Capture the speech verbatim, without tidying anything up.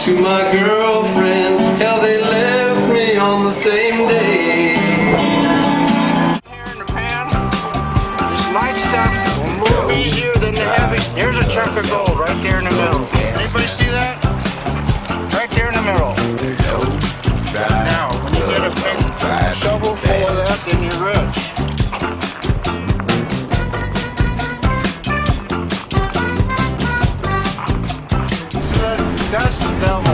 to my girlfriend, hell they left me on the same day. Here in the pan, this light stuff will move easier than the heavy. Here's a chunk of gold right there in the middle. Anybody see that? Right there in the middle. Now, when you get a big shovel full of that, then you're rich. See that dust velvet?